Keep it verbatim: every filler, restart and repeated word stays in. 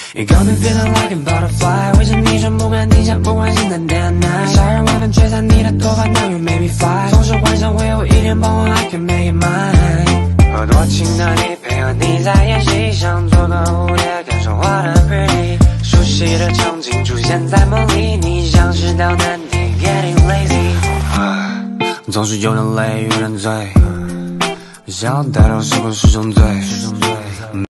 You got me feeling like a butterfly， 围着你转，不管地下，不管现在 day and night， 杀人外面吹散你的头发 ，Now you make me fly， 总是幻想会有一天傍晚 I can make it mine。和多情的你，配合你在演戏，像做个蝴蝶，感受花的 pretty， 熟悉的场景出现在梦里，你像是道难题 ，getting lazy， 总是有点累，有点醉，想要带到是不是种罪？